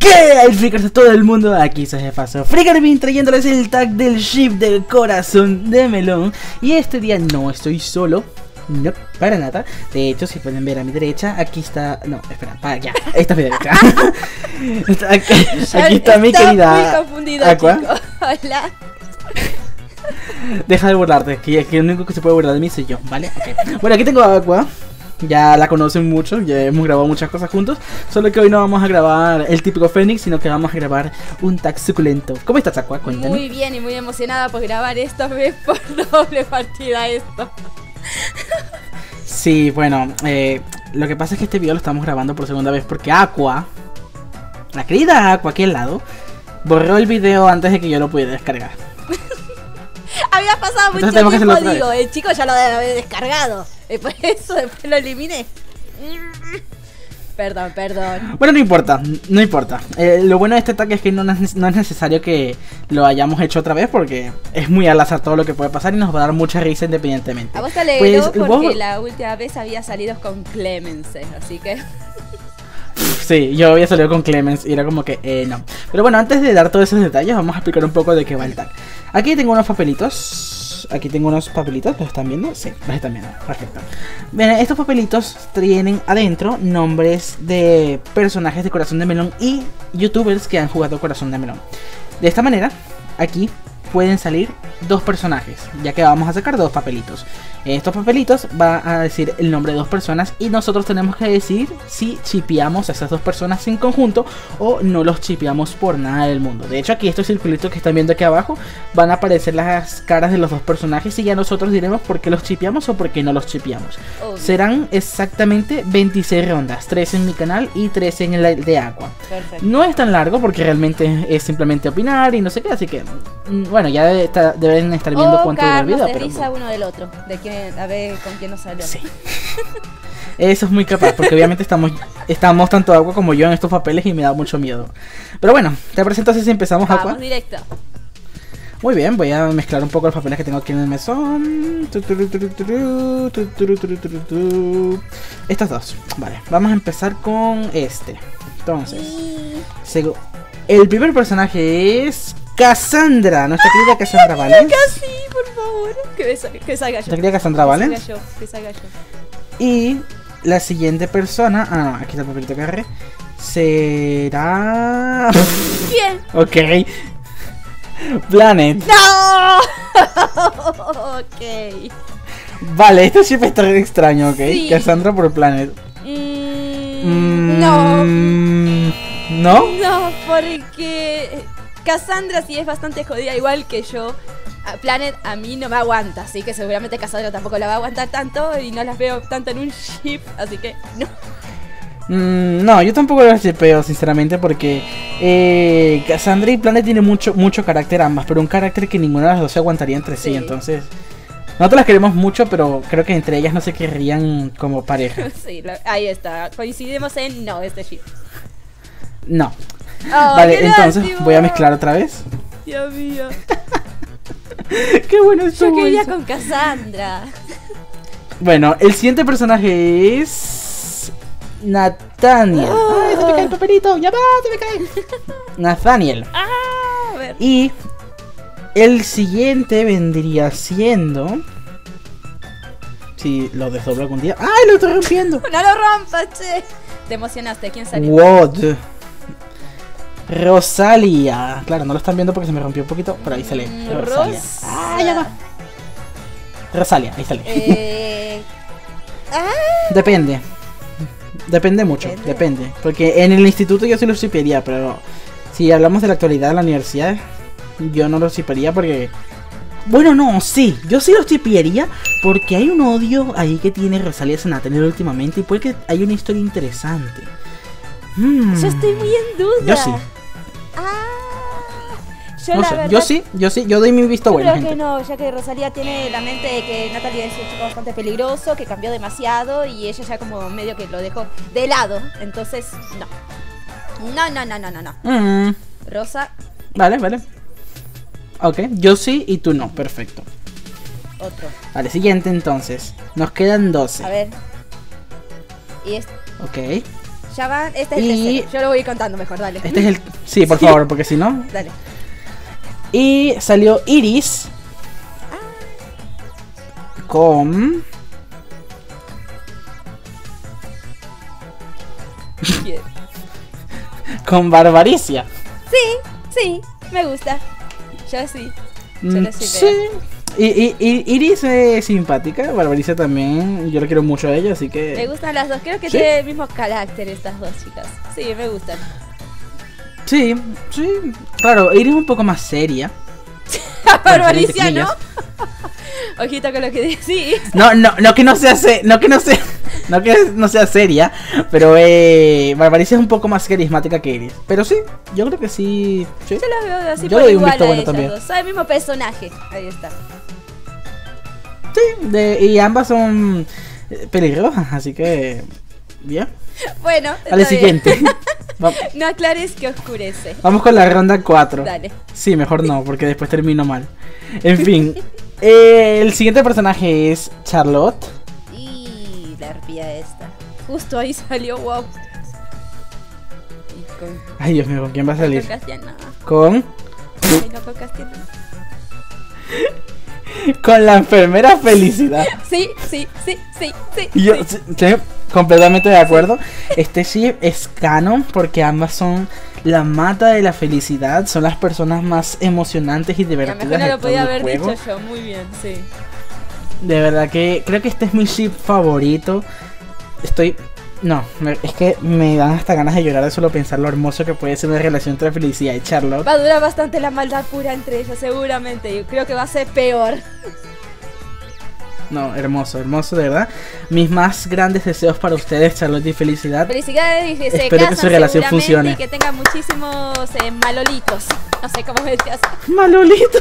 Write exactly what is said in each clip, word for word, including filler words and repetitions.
¿Qué hay, Freakers de todo el mundo? Aquí se de paso Freakerbean trayéndoles el tag del ship del corazón de melón. Y este día no estoy solo, no, para nada. De hecho, si pueden ver a mi derecha, aquí está... No, espera, para, ya, esta es mi derecha. aquí, aquí está mi querida Aqua. Hola. Deja de burlarte, que, que el único que se puede burlar de mí soy yo, ¿vale? Okay. Bueno, aquí tengo a Aqua. Ya la conocen mucho, ya hemos grabado muchas cosas juntos. Solo que hoy no vamos a grabar el típico Fénix, sino que vamos a grabar un tag suculento. ¿Cómo estás, Aqua? Cuéntame. Muy bien y muy emocionada por grabar esta vez por doble partida esto. Sí, bueno, eh, lo que pasa es que este video lo estamos grabando por segunda vez porque Aqua, la querida Aqua aquí al lado, borró el video antes de que yo lo pudiera descargar. Había pasado mucho tiempo, digo, el chico ya lo debe haber descargado. Y por eso después lo eliminé. Perdón, perdón. Bueno, no importa, no importa. Eh, lo bueno de este tag es que no, no es necesario que lo hayamos hecho otra vez porque es muy al azar todo lo que puede pasar y nos va a dar mucha risa independientemente. A vos te alegró pues, porque vos... la última vez había salido con Clemense, así que... Sí, yo había salido con Clemens y era como que, eh, no. Pero bueno, antes de dar todos esos detalles, vamos a explicar un poco de qué va el tag. Aquí tengo unos papelitos. Aquí tengo unos papelitos, ¿los están viendo? Sí, los están viendo, perfecto. Bien, estos papelitos tienen adentro nombres de personajes de Corazón de Melón y youtubers que han jugado Corazón de Melón. De esta manera, aquí pueden salir dos personajes, ya que vamos a sacar dos papelitos. Estos papelitos van a decir el nombre de dos personas y nosotros tenemos que decir si chipeamos a esas dos personas en conjunto o no los chipeamos por nada del mundo. De hecho, aquí estos circulitos que están viendo aquí abajo van a aparecer las caras de los dos personajes y ya nosotros diremos por qué los chipeamos o por qué no los chipeamos. Oh, serán exactamente veintiséis rondas, tres en mi canal y tres en el de Aqua. Perfecto. No es tan largo porque realmente es simplemente opinar y no sé qué, así que bueno, ya debe estar, deben estar viendo oh, cuánto dura el video. Se risa uno del otro, de quién, a ver con quién nos salió. Sí. Eso es muy capaz, porque obviamente estamos estamos tanto Aqua como yo en estos papeles y me da mucho miedo. Pero bueno, te presento así si empezamos, Aqua. Vamos directo. Muy bien, voy a mezclar un poco los papeles que tengo aquí en el mesón. Estos dos. Vale, vamos a empezar con este. Entonces, el primer personaje es Cassandra, nuestra querida Cassandra, ¿vale? Casi, por favor. Que, salga, que salga yo. Nuestra querida Cassandra, ¿vale? Que salga yo, que salga yo. Y la siguiente persona, ah, no, aquí está el papelito que agarré, será... ¿Quién? Ok. Planet. ¡No! Ok. Vale, esto siempre está extraño, ok. Sí. Cassandra por Planet. Mm, mm, no. ¿No? No, porque Cassandra sí es bastante jodida, igual que yo. Planet a mí no me aguanta, así que seguramente Cassandra tampoco la va a aguantar tanto y no las veo tanto en un ship, así que no. Mm, no, yo tampoco las shipeo, sinceramente, porque eh, Cassandra y Planet tienen mucho, mucho carácter ambas, pero un carácter que ninguna de las dos se aguantaría entre sí, sí, entonces... Nosotros las queremos mucho, pero creo que entre ellas no se querrían como pareja. Sí, ahí está, coincidimos en no, este ship. No. Oh, vale, entonces lástima. Voy a mezclar otra vez. Dios mío. Qué bueno esto. Yo quería con Cassandra. Bueno, el siguiente personaje es Nathaniel. Oh. ¡Ay, se me cae el papelito! ¡Ya va! ¡Se me cae! Nathaniel. Ah, a ver. Y el siguiente vendría siendo... Si lo desdoblo algún día... ¡Ay, lo estoy rompiendo! ¡No lo rompas, che! Te emocionaste. ¿Quién salió? What? Rosalia. Claro, no lo están viendo porque se me rompió un poquito, pero ahí sale. Rosalia. Rosa. Ah, ya va. Rosalia, ahí sale. Eh... ah. Depende. Depende mucho, depende. depende. Porque en el instituto yo sí lo shipearía, pero si hablamos de la actualidad de la universidad, yo no lo shipearía porque... Bueno, no, sí, yo sí lo shipearía porque hay un odio ahí que tiene Rosalia Nathaniel últimamente y puede que hay una historia interesante. Hmm. Yo estoy muy en duda. Yo sí. Ah, yo, no la sé, verdad, yo sí, yo sí, yo doy mi visto yo bueno, creo gente. que no, ya que Rosalía tiene la mente de que Natalia es un chico bastante peligroso, que cambió demasiado y ella ya como medio que lo dejó de lado, entonces no. No, no, no, no, no, no. Mm. Rosa. Vale, vale. Ok, yo sí y tú no, perfecto. Otro. Vale, siguiente entonces. Nos quedan doce. A ver. Y es... Ok. Ya van, este es el Y- tercero. Yo lo voy contando mejor, dale. Este es el... Sí, por favor, porque si no... Dale. Y salió Iris con... Bien. con Barbaricia. Sí, sí, me gusta. Yo sí. Yo Mm, lo soy sí. Y, y- y- Iris es simpática, Barbaricia también. Yo le quiero mucho a ella, así Me que... gustan las dos. Creo que ¿Sí? tienen el mismo carácter estas dos chicas. Sí, me gustan. Sí, sí. Claro, Iris es un poco más seria. Barbaricia, entre ¿no? comillas. Ojito con lo que decís. No, no, no que no sea se- no que no sea, no que no sea seria, pero eh, Barbaricia es un poco más carismática que Iris. Pero sí, yo creo que sí. sí. Yo las veo así Yo por le doy un igual visto a bueno ellas también. dos. Son el mismo personaje. Ahí está. Sí, de- y ambas son eh, pelirrojas, así que bien. Bueno, Al está siguiente. bien. Va- No aclares que oscurece. Vamos con la ronda cuatro. Dale. Sí, mejor no, porque después termino mal. En fin, eh, el siguiente personaje es Charlotte. Y la arpía esta. Justo ahí salió, wow. Y con, Ay, Dios mío, ¿con quién va a con salir? Castiana. Con Ay, no, con Castiana. con la enfermera Felicidad. Sí, sí, sí, sí, sí. Y yo, sí. sí, sí, completamente de acuerdo. Este sí es canon porque ambas son la mata de la felicidad. Son las personas más emocionantes y A lo divertidas mejor no de lo todo podía el haber juego. dicho yo. Muy bien, sí. De verdad que creo que este es mi ship favorito. Estoy... No, me- es que me dan hasta ganas de llorar de solo pensar lo hermoso que puede ser una relación entre Felicidad y Charlotte. Va a durar bastante la maldad pura entre ellos, seguramente. Yo creo que va a ser peor. No, hermoso, hermoso, de verdad. Mis más grandes deseos para ustedes, Charlotte y Felicidad. Felicidades y que se Espero que casan su relación seguramente funcione. y que tengan muchísimos eh, malolitos. No sé cómo me decías. Malolito.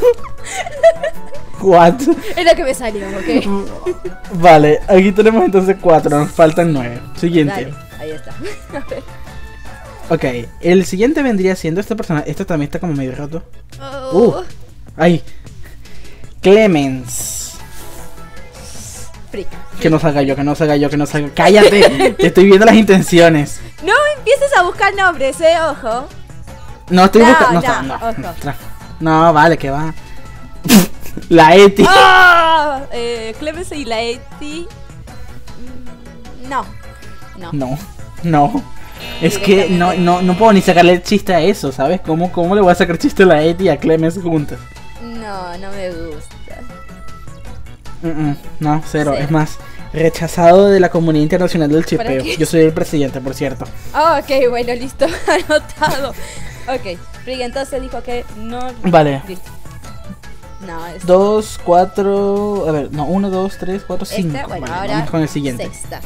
What? Es lo que me salió, ¿ok? Vale, aquí tenemos entonces cuatro, nos faltan nueve. Siguiente. Dale, ahí está. A ver. Ok, el siguiente vendría siendo este personaje. Este también está como medio roto. Oh, Uh. Ay. Clemens. Frick. Que no salga yo, que no salga yo, que no salga. ¡Cállate! Te estoy viendo las intenciones. No empieces a buscar nombres, eh, ojo. No estoy No, buscando. No, no, no, ojo. no, no, vale, que va. La Eti. ¡Ah! Eh, Clemens y la Eti. Mm, No. No. No, no. Es que no, no, no puedo ni sacarle el chiste a eso, ¿sabes? ¿Cómo, cómo le voy a sacar chiste a la Eti y a Clemens juntas? No, no me gusta. Mm, mm, no, cero. Cero. Es más, rechazado de la comunidad internacional del ¿Para chipeo. qué? Yo soy el presidente, por cierto. Oh, ok, bueno, listo. Anotado. Ok. Frick entonces dijo que no. Vale. Listo. No, es. Dos, cuatro. A ver, no, uno, dos, tres, cuatro, cinco. Esta, bueno, Vale, ahora. vamos con el siguiente. Sexta.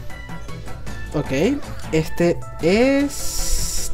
Ok, este es.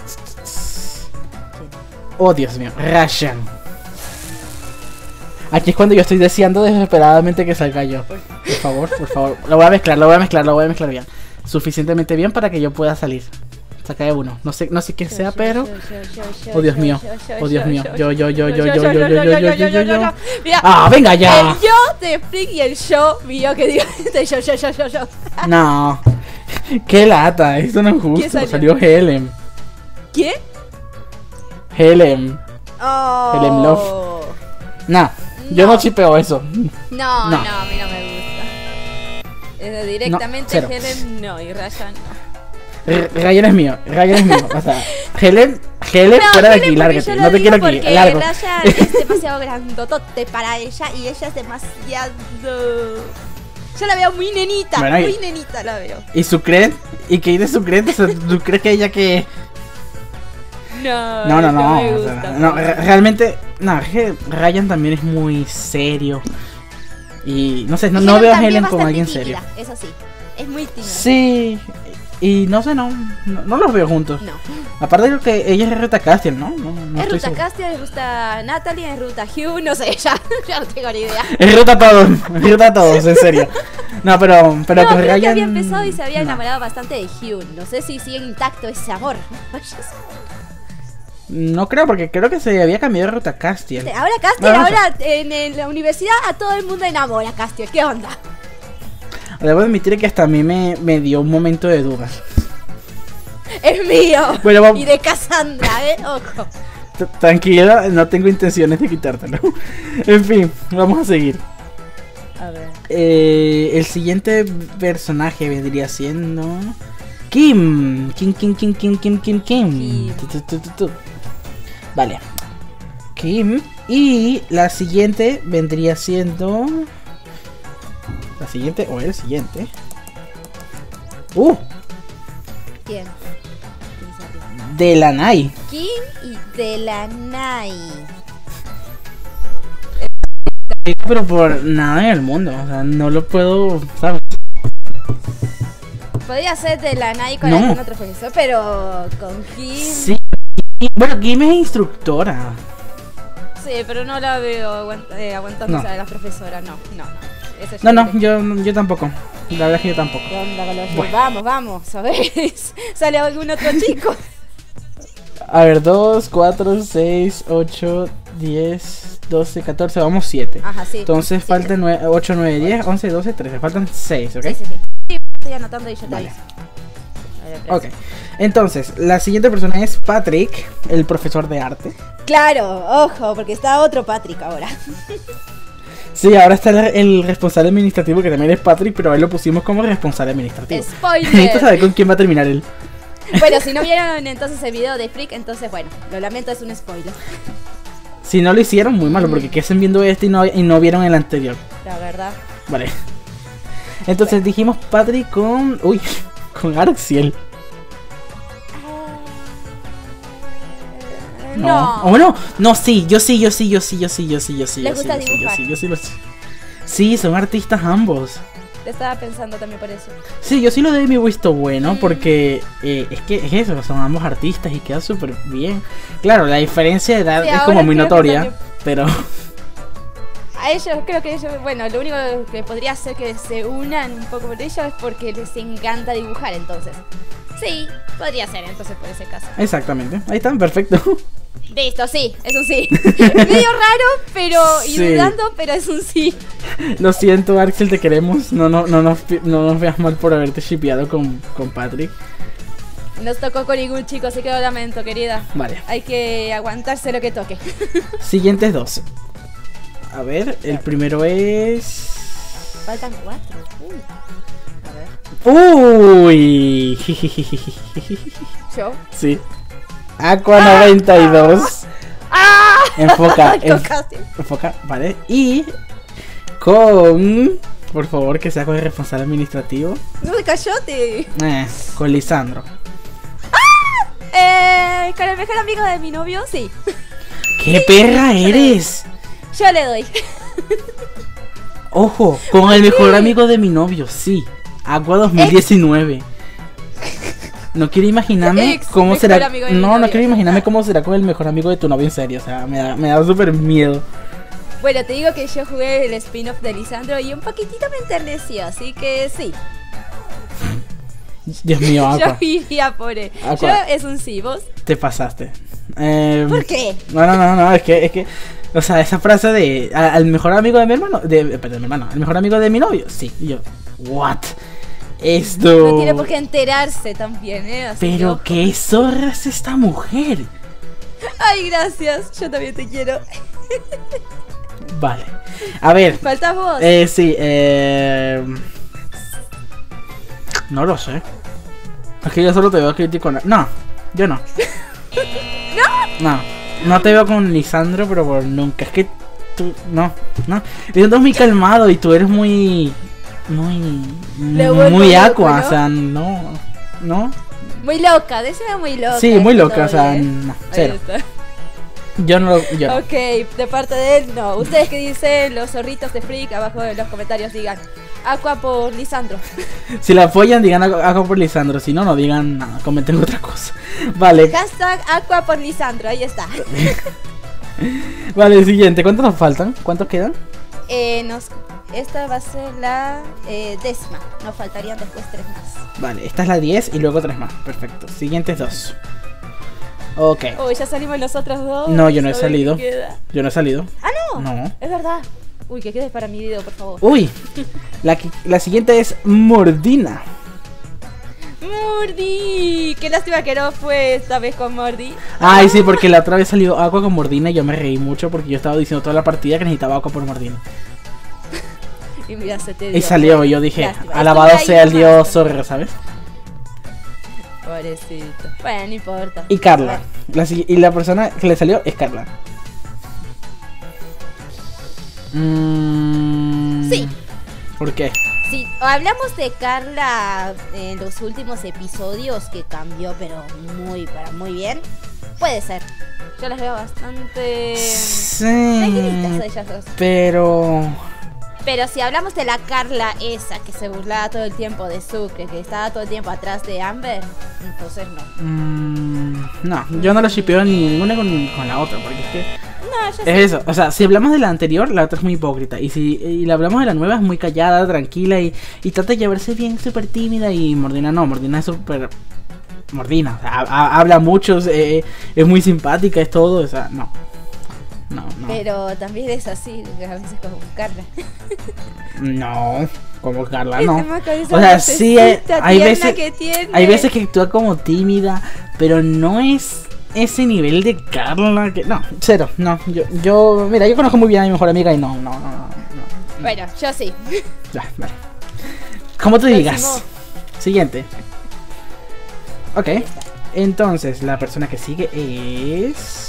Oh, Dios mío, Rashan. Aquí es cuando yo estoy deseando desesperadamente que salga yo. Por favor, por favor. Lo voy a mezclar, lo voy a mezclar, lo voy a mezclar bien. Suficientemente bien para que yo pueda salir. Saca de uno. No sé, no sé quién sea, pero. Oh, Dios mío. Oh, Dios mío. Yo, yo, yo, yo, yo, yo, yo, yo, yo, yo, yo, yo. Mira, ¡Ah, venga ya! el yo de Frick y el yo mío que digo de yo, yo, yo, yo, yo. No. Qué lata, esto no es ¿Quién justo. salió? Salió Helen. ¿Quién? Helen. Oh. Helen Love. Nah, yo No. no chipeo eso. No, No. no, a mí no me gusta. Eh, directamente cero. Helen no y Ryan no. R- Ryan es mío, Ryan es mío. O sea, Helen, Helen No, fuera de Helen aquí, porque lárgate. yo lo No te digo quiero aquí, porque largo. Ryan es demasiado grandotote para ella y ella es demasiado. Yo la veo muy nenita, Bueno, y- muy nenita la veo. ¿Y Sucret? ¿Y qué dice Sucret? O sea, ¿tú crees que ella que.? No, No, no, no. me o sea, gusta. no, re- realmente. No, es que Ryan también es muy serio. Y no sé, no, Y no veo a también Helen como bastante alguien tímida, serio. Eso sí, es muy tímida. Sí. Y no sé, no, no, no los veo juntos. No. Aparte creo que ella es Ruta Castiel, ¿no? No, no Es estoy Ruta seguro. Castiel, es Ruta Natalie, es Ruta Hugh, no sé, ya, ya no tengo ni idea. Es ruta a todos, es ruta a todos, en serio. No, pero, pero no, con creo Ryan. que había empezado y se había no. enamorado bastante de Hugh. No sé si sigue intacto ese amor. No creo, porque creo que se había cambiado de ruta Castiel. Ahora Castiel, No, no sé. ahora en, en la universidad a todo el mundo enamora Castiel. ¿Qué onda? Debo admitir que hasta a mí me, me dio un momento de duda. es mío. Bueno, vamos. Y de Cassandra, ¿eh? Ojo. T- Tranquila, no tengo intenciones de quitártelo. En fin, vamos a seguir. A ver. Eh, el siguiente personaje vendría siendo Kim. Kim, Kim, Kim, Kim, Kim, Kim, Kim. Kim. Tu, tu, tu, tu, tu. Vale. Kim. Y la siguiente vendría siendo. La siguiente o el siguiente. Uh, ¿Quién? Delaney. Kim y Delaney. Pero por nada en el mundo. O sea, no lo puedo. ¿Sabes? Podría ser Delaney con No. algún otro profesor, pero con Kim. Sí. Bueno, Kim es instructora. Sí, pero no la veo aguant eh, aguantándose No. a la profesora, no, no, no. Ese No, no, ship. yo, yo tampoco. La verdad es que yo tampoco. ¿Qué onda con los ship? Bueno. Vamos, vamos, ¿sabes? ¿Sale algún otro chico? A ver, dos, cuatro, seis, ocho, diez, doce, catorce, vamos siete. Ajá, sí. Entonces Sí, faltan ocho, nueve, diez, once, doce, trece. Faltan seis, ¿ok? Sí, sí, sí. Sí, estoy anotando y yo te Vale. aviso. A ver, Ok. Entonces, la siguiente persona es Patrick, el profesor de arte. Claro, ojo, porque está otro Patrick ahora. Sí, ahora está el, el responsable administrativo, que también es Patrick, pero a él lo pusimos como responsable administrativo. Necesito Spoiler. saber con quién va a terminar él. Bueno, si no vieron entonces el video de Freak, entonces bueno, lo lamento, es un spoiler. Si no lo hicieron, muy malo, porque qué hacen viendo este y no, y no vieron el anterior. La verdad. Vale. Entonces dijimos Patrick con... Uy, con Arxiel. Eh, No. No. O bueno, no, sí, yo sí, yo sí, yo sí, yo sí, yo sí, yo sí. Les yo sí, gusta yo sí, yo dibujar. sí, yo sí, lo sé. Sí, son artistas ambos. Estaba pensando también por eso. Sí, yo sí lo doy mi visto bueno Mm. porque eh, es que es eso, son ambos artistas y queda súper bien. Claro, la diferencia de edad Sí, es ahora como muy creo que notoria, también- pero A ellos, creo que ellos, bueno, lo único que podría hacer que se unan un poco por ellos es porque les encanta dibujar, entonces. Sí, podría ser entonces por ese caso. exactamente. Ahí están, perfecto. Listo, sí, es un sí. Medio raro, pero. y Sí. dudando, pero es un sí. Lo siento, Arxiel, te queremos. No, no, no, nos, pi- no nos veas mal por haberte shipeado con, con Patrick. Nos tocó con ningún chico, así que lo lamento, querida. Vale. Hay que aguantarse lo que toque. Siguientes dos. A ver, el primero es. Faltan cuatro. Uy. A ver. Uy. Yo. Sí. Aqua noventa y dos. ¡Ah! Enfoca, Con enf- casi. enfoca, vale. Y con. Por favor, que sea con el responsable administrativo. No me cayote. Eh, con Lisandro. Eh, con el mejor amigo de mi novio, sí. ¡Qué perra eres! Yo le doy. Ojo, con el mejor amigo de mi novio, sí. Aqua dos mil diecinueve. No quiero imaginarme Ex cómo mejor será. amigo de mi No, no novio. quiero imaginarme cómo será con el mejor amigo de tu novio, en serio. O sea, me da, me da súper miedo. Bueno, te digo que yo jugué el spin-off de Lisandro y un poquitito me enterneció, así que sí. Dios mío, Yo Aqua. iría por él. Aqua. Yo es un sí, ¿vos? Te pasaste. Eh, ¿Por qué? No, no, no, no, es que, es que, o sea, esa frase de a- al mejor amigo de mi hermano, de, perdón, de mi hermano, al mejor amigo de mi novio, sí, y yo, what, esto, No tiene por qué enterarse también, ¿eh? Así que pero ojo. qué zorra es esta mujer, Ay, gracias, yo también te quiero. vale, a ver, ¿Faltas vos? eh, sí, eh, no lo sé, es que yo solo te veo crítico, no, no, yo no, no, no, no te veo con Lisandro, pero por nunca, es que tú, no, no, Lisandro es muy calmado y tú eres muy, muy, Le vuelvo muy loco, aqua, ¿no? o sea, no, no, Muy loca, decime muy loca. sí, muy está loca, todo o sea, bien. no, Ahí cero, está. yo no lo, yo no. Ok, de parte de él, no. Ustedes que dicen los zorritos de Freak, abajo en los comentarios digan Aqua por Lisandro. Si la apoyan, digan algo algo por Lisandro, si no, no digan nada, comenten otra cosa, vale, Hashtag Aqua por Lisandro, ahí está. vale, siguiente, ¿cuántos nos faltan? ¿Cuántos quedan? Eh, nos, esta va a ser la eh, décima. Nos faltarían después tres más. Vale, esta es la diez y luego tres más, perfecto, siguientes dos, ok, Uy, ya salimos nosotros dos. No, yo no he A ver qué salido. queda. yo no he salido, Ah, no. no. Es verdad. Uy, que quede para mi video, por favor. Uy, la, qui- la siguiente es Mordina. Mordi. Qué lástima que no fue esta vez con Mordi. Ay, sí, porque la otra vez salió agua con Mordina y yo me reí mucho porque yo estaba diciendo toda la partida que necesitaba agua por Mordina. Y mira, se te dio. Y salió, y yo dije, Lástima. alabado Estuve ahí sea el nomás, dios pero- Zorro, ¿sabes? Pobrecito. Bueno, no importa. Y Carla. La, si- y la persona que le salió es Carla. Mm, Sí. ¿Por qué? Sí, hablamos de Carla en los últimos episodios que cambió, pero muy, para muy bien. Puede ser. Yo las veo bastante Sí. tranquilitas a ellas dos. Pero... Pero si hablamos de la Carla esa que se burlaba todo el tiempo de Sucre, que estaba todo el tiempo atrás de Amber, entonces no. mm, no, yo no lo shipeo ni ninguna con, con la otra, porque es que... No, yo Es eso, o sea, si hablamos de la anterior, la otra es muy hipócrita. Y si y la hablamos de la nueva, es muy callada, tranquila y, y trata de llevarse bien, súper tímida. Y Mordina no, Mordina es súper... Mordina, o sea, ha- ha- habla mucho, eh, es muy simpática, es todo, o sea, no. No, no. Pero también es así, a veces como Carla. No, como Carla, no. Este más con esa O sea, sí, hay, vocecita hay tierna veces, que tiene. hay veces que actúa como tímida, pero no es ese nivel de Carla que... No, cero, no. Yo, yo, mira, yo conozco muy bien a mi mejor amiga y no, no, no, no. no. Bueno, yo sí. Ya, vale. Como tú digas. Próximo. Siguiente. Ok. Entonces, la persona que sigue es...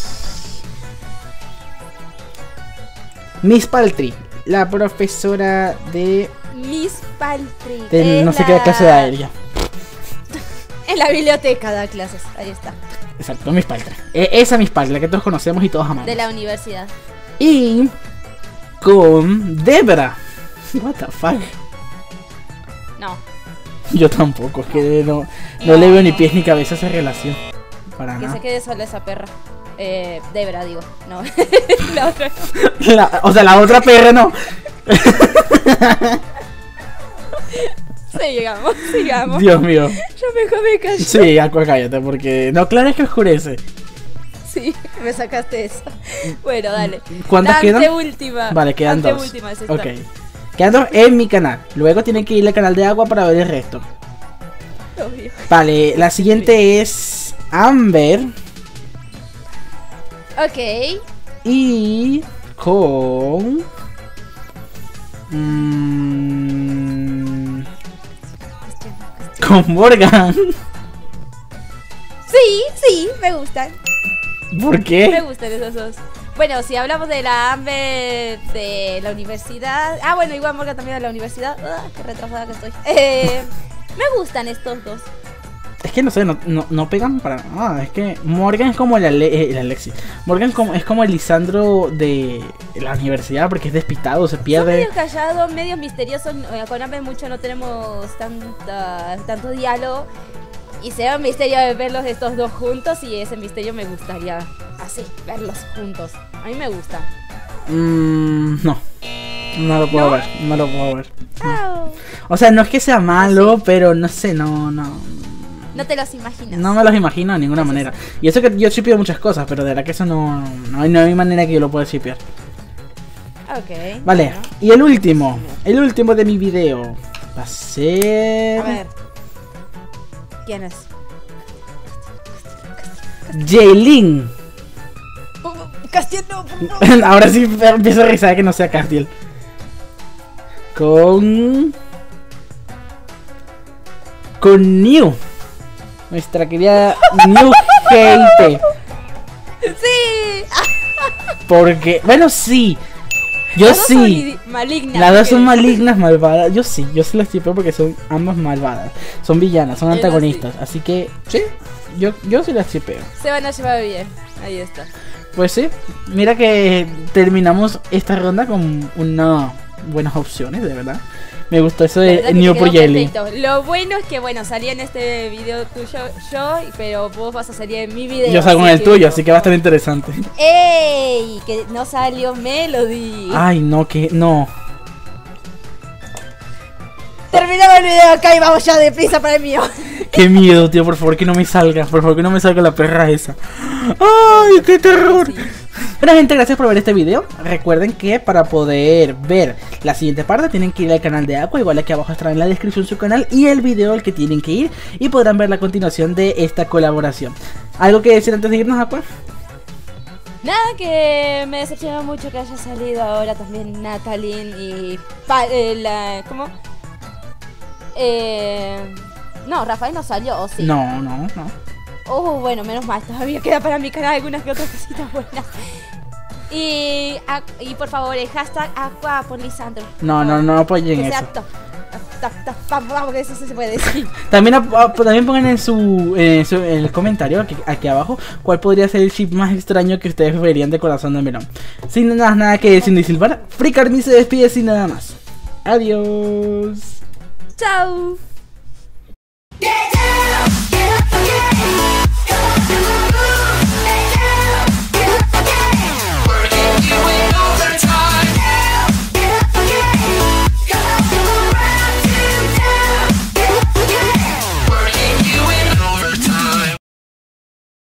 Miss Paltry, la profesora de... Miss Paltry. de es no sé la- qué clase da ella. En la biblioteca da clases, ahí está. Exacto, Miss Paltry. E- esa Miss Paltry, la que todos conocemos y todos amamos. De la universidad. Y... con Debra. What the fuck. No. Yo tampoco, es que no, no No. le veo ni pies ni cabeza a esa relación. Para Que nada. se quede sola esa perra. Eh, Debra, digo. No. La otra no. La- o sea, la otra perra no. Sigamos, sigamos. Dios mío. Yo mejor me callo. Sí, Aqua, cállate, porque... No, claro, es que oscurece. Sí, me sacaste eso. Bueno, dale. ¿Cuántas Ante quedan? última. Vale, quedan Ante dos. última es esta. Ok. Quedan dos en mi canal. Luego tienen que ir al canal de Agua para ver el resto. Obvio. Vale, la siguiente es Amber. Ok. Y... con... mm, con Morgan. Sí, sí, me gustan. ¿Por Me qué? gustan esos dos. Bueno, si hablamos de la Amber de la universidad. Ah, bueno, igual Morgan también de la universidad. Ah, qué retrasada que estoy. Eh, me gustan estos dos. Es que no sé, no, no, no pegan para nada. Es que Morgan es como el, Ale- eh, el Alexis. Morgan es como, es como el Lisandro de la universidad porque es despistado, se Son pierde. medios callados, medios misteriosos. eh, Con Amber mucho no tenemos tanta, tanto diálogo. Y será un misterio de verlos estos dos juntos. Y ese misterio me gustaría así, verlos juntos. A mí me gusta. Mm, no. No lo puedo ¿No? ver, no lo puedo ver. Au. O sea, no es que sea malo, pero no sé, no, no. No te los imaginas. No me los imagino de ninguna manera. Y eso que yo shipeo muchas cosas, pero de verdad que eso no, no, hay, no hay manera que yo lo pueda shipear. Ok. Vale, bueno. y el último, el último de mi video va a ser... A ver. ¿Quién es? Jaylin. Castiel, no, por favor. Ahora sí empiezo a rezar que no sea Castiel. Con... Con New. Nuestra querida New Hate. Sí. Porque... Bueno, sí. Yo Las dos sí. son li- malignas. Las dos porque- son malignas, malvadas. Yo sí, yo sí las tipo porque son ambas malvadas. Son villanas, son Eso sí. antagonistas. Así que, sí, yo, yo sí las chipeo. Se van a llevar bien. Ahí está. Pues sí, mira que terminamos esta ronda con unas buenas opciones, de verdad. Me gustó eso La de verdad que New te por quedó Jelly. perfecto. Lo bueno es que, bueno, salí en este video tuyo yo, pero vos vas a salir en mi video. Yo salgo en así el que- tuyo, así que va a estar interesante. ¡Ey! Que no salió Melody. Ay, no, que no. Terminamos el video acá y vamos ya deprisa para el mío. Qué miedo, tío, por favor que no me salga. Por favor que no me salga la perra esa. Ay, qué terror. Sí. Bueno gente, gracias por ver este video. Recuerden que para poder ver la siguiente parte tienen que ir al canal de Aqua. Igual aquí abajo estará en la descripción su canal y el video al que tienen que ir. Y podrán ver la continuación de esta colaboración. ¿Algo que decir antes de irnos, Aqua? Nada, que me decepcionó mucho que haya salido ahora también Natalie y... Pa eh, la, ¿Cómo? Eh... No, Rafael no salió, ¿o sí? No, no, no. Oh, bueno, menos mal, todavía queda para mi canal algunas que otras cositas buenas. Y, y por favor, el hashtag Aqua por Lisandro. No, no, no apoyen eso. Exacto. Vamos, que eso sí se puede decir. También, también pongan en su, en su en el comentario aquí, aquí abajo cuál podría ser el ship más extraño que ustedes verían de Corazón de Melón. Sin nada, nada que decir ni silbar, Fricarmy se despide sin nada más. Adiós. Chao.